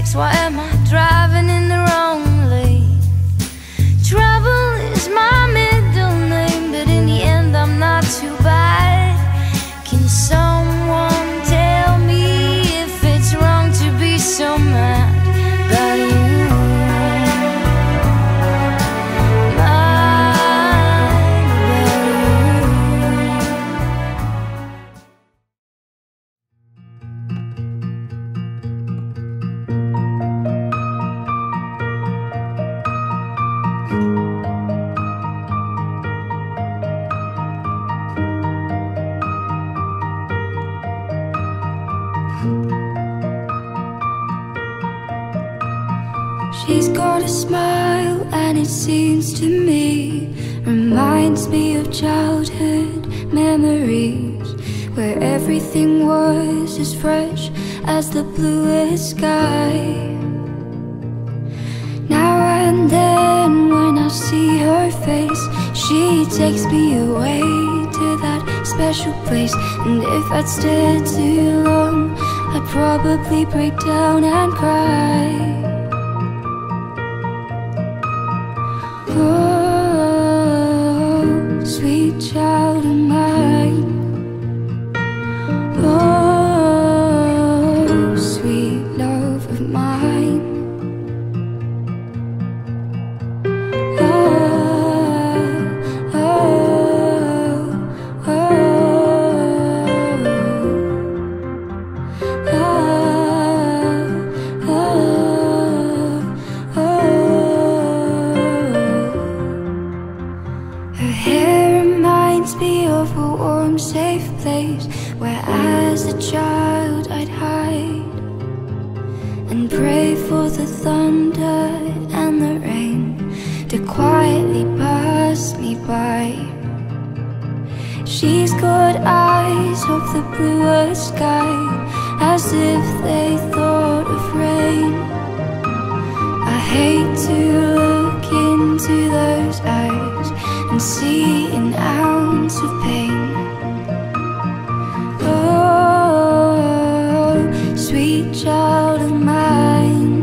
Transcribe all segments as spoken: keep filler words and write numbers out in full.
mistakes? Why am I driving in the wrong lane? Trouble is my middle name, but in the end I'm not too bad. Can someone tell me if it's wrong to be so mad about you? She's got a smile and it seems to me reminds me of childhood memories, where everything was as fresh as the bluest sky. Now and then when I see her face, she takes me away to that special place. And if I'd stayed too long, I'd probably break down and cry. Oh, sweet child of mine. Oh, sweet love of mine. Oh, oh, oh, oh, oh, oh. Her hair reminds me of a warm, safe place where as a child I'd hide and pray for the thunder and the rain to quietly pass me by. She's got eyes of the bluest sky, as if they thought of rain. I hate to look into those eyes and see an ounce of pain. Oh, sweet child of mine.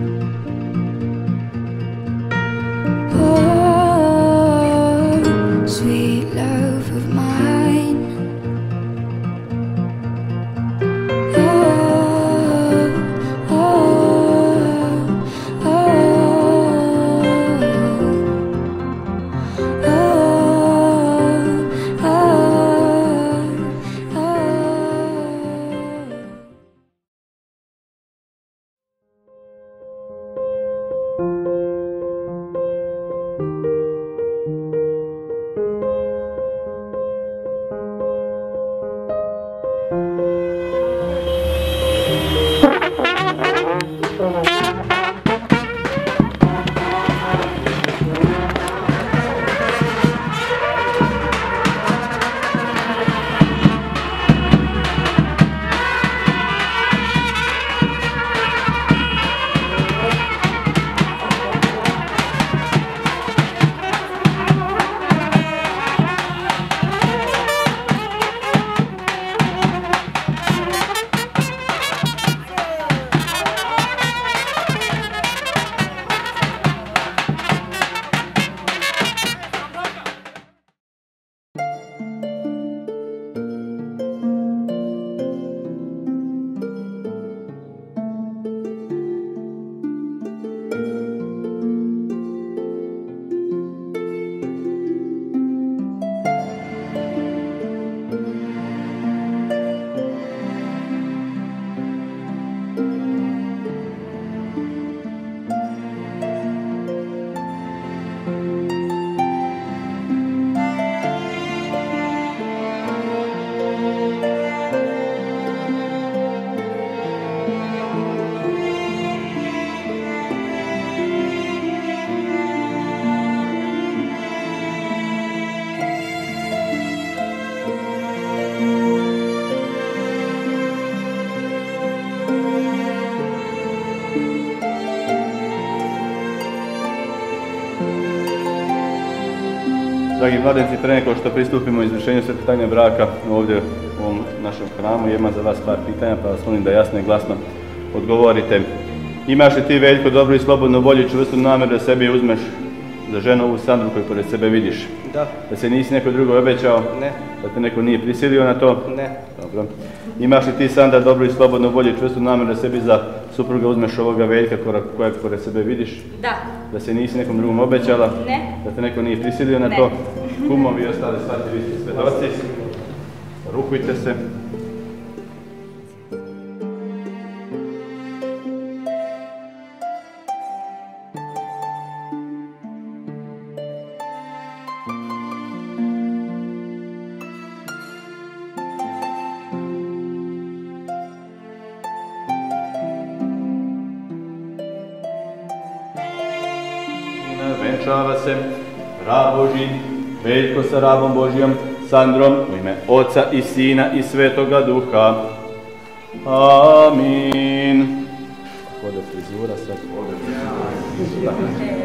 Oh, sweet love of mine. Oh, oh, oh, oh. Dragi mladenci, pre nego što pristupimo izvršenju svetog braka ovdje u ovom našem hramu, imam za vas par pitanja, pa vas molim da jasno i glasno odgovorite. Imaš li ti, Veljko, dobru i slobodnu volju i čvrstu namjeru da sebi uzmeš za ženu ovu Sandru koju pored sebe vidiš? Da. Da se nisi neko drugo obećao? Ne. Da te neko nije prisilio na to? Ne. Dobro. Imaš li ti, Sandra, dobru i slobodnu volju i čvrstu namjeru da sebi za supruga uzmeš ovoga Veljka kojeg pored sebe vidiš? Da. Da se nisi nekom drugom obećala? Ne. Da te neko nije prisilio na Ne. to? Kumovi i ostali svati, vi ste svedoci. Rukujte se. Venčava se rab Božji, Veljko sa rabom Božjom, Sandrom, u ime Oca i Sina i Svetoga Duha. Amin. Kod je frizura, sad ovdje frizura.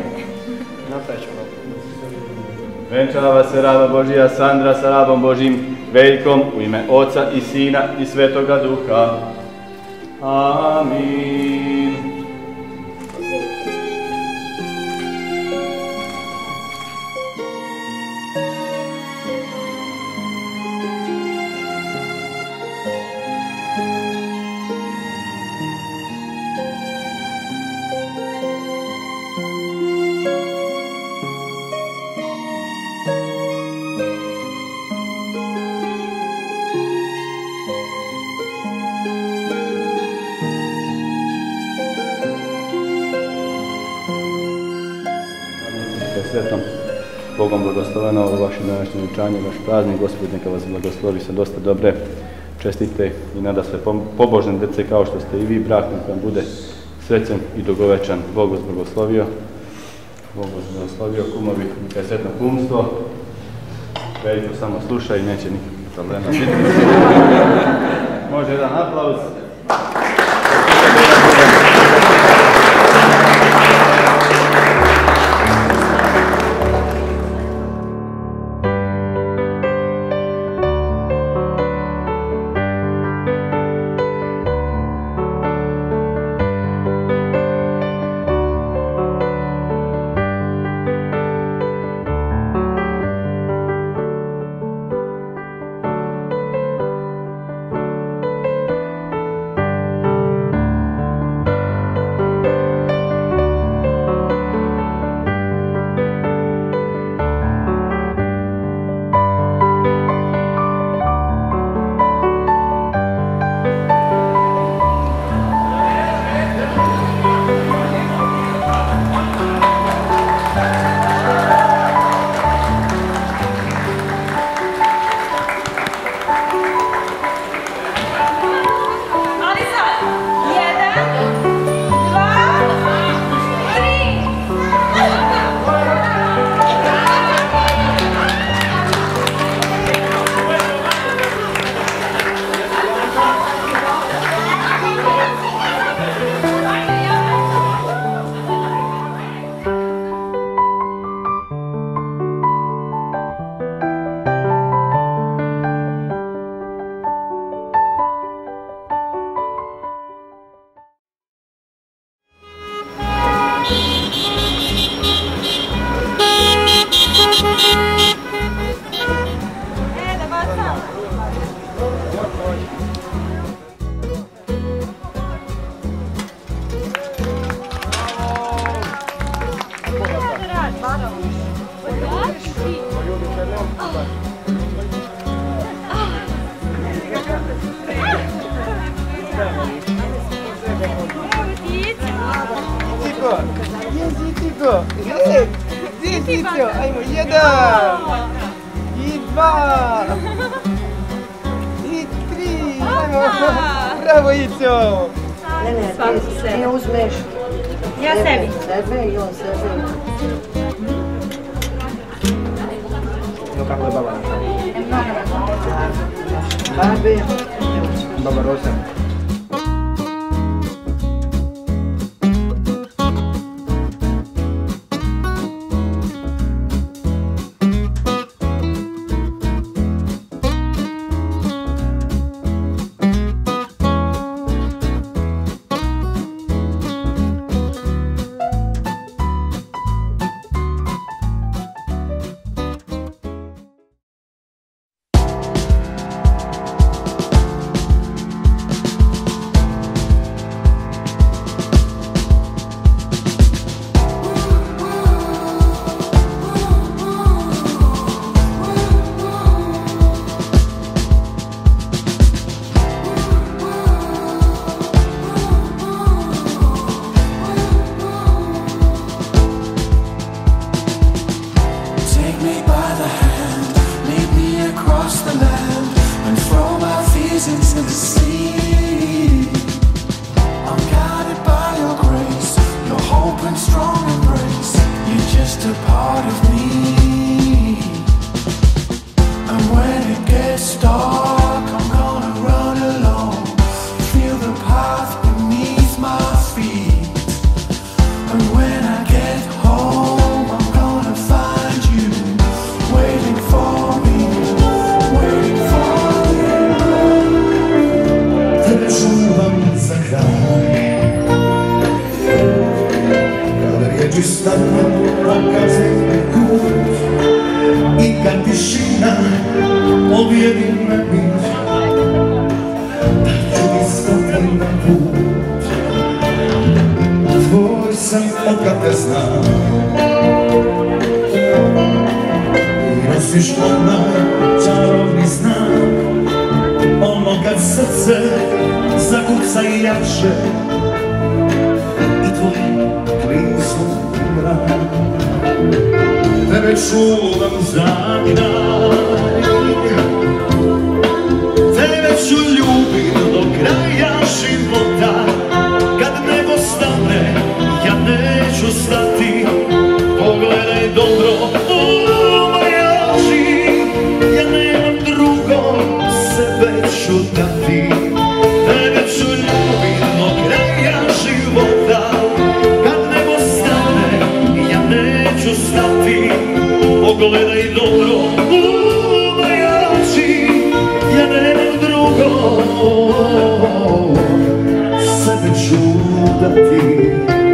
Venčava se raba Božja, Sandra sa rabom Božjim, Veljkom, u ime Oca i Sina i Svetoga Duha. Amin. Svetom, Bogom blagosloveno ovo vaše današnje vjenčanje, vaš praznik, Gospod neka vas blagoslovi sa dosta dobre, čestite i nada sve pobožne djece kao što ste i vi, brak neka vam bude srećan i dugovečan. Bog vas blagoslovio, Bog vas blagoslovio, kumovi, neka je sretno kumstvo, Veljko samo sluša i neće nikakvih problema biti. Može jedan aplauz. Zitico, Zitico, ajmo, jedan, i dva, i tri, ajmo, bravo Ico. Ne, ne, ti, ti uzmeš Ja sebi. sebe i on sebe. No kako je baba? Babi. Baba Rosa. noći stane pokazne kut i kad tišina objedi me bit, da ću istati na put. Tvoj sam otkad te znam i nosiš onaj čarobni znak, ono kad srce zakuca i jače i tvoj klisu mrak. Tebe čuvam za kraj, tebe ću ljubit do kraja života. Kad nebo stane, ja neću stati, pogledaj dobro u moje oči, ja nemam drugo, sebe ću dati. Tebe ću ljubit do kraja života. Kad nebo stane, ja neću stati, pogledaj dobro u moje oči, ja nemam drugo, sebe ću dati.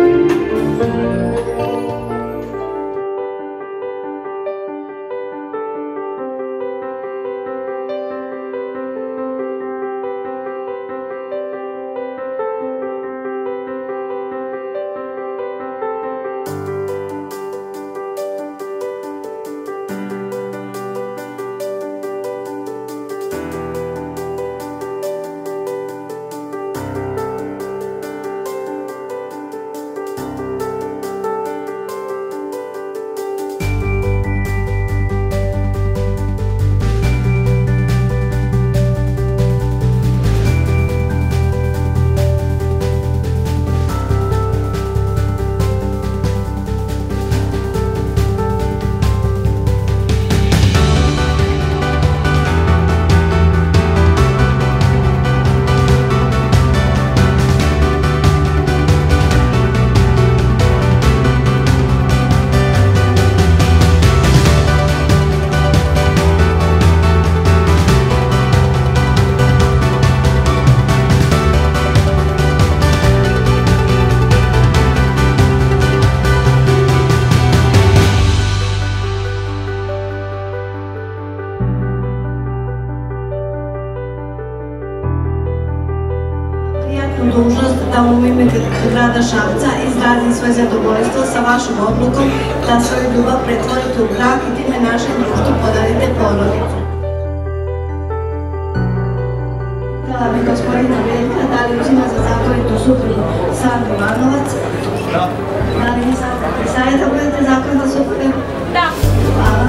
Dužnost da u ime grada Šapca izrazim svoje zadovoljstvo sa vašom odlukom da svoju ljubav pretvorite u brak i time našem društvu podarite porodicu. Htjela bih gospodina Veljka da li uzima za zakonitu suprugu Sandu Ivanovac. Da. Da li vi sad pristaje da budete zakonita supruga? Da. Hvala.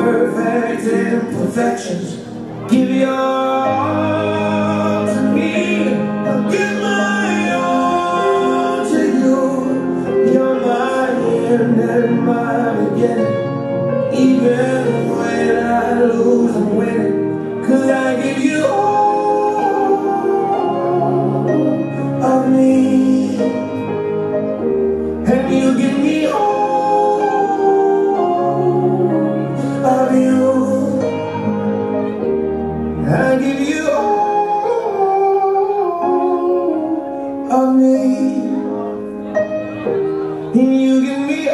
perfect imperfections. Give your all to me, I'll give my all to you. You're my end and my beginning. Even when I lose, I'm winning. 'Cause I give you all of me, and you give me all of you. I give you all of me, and you give me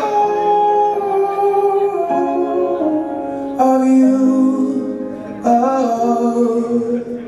all of you. Oh.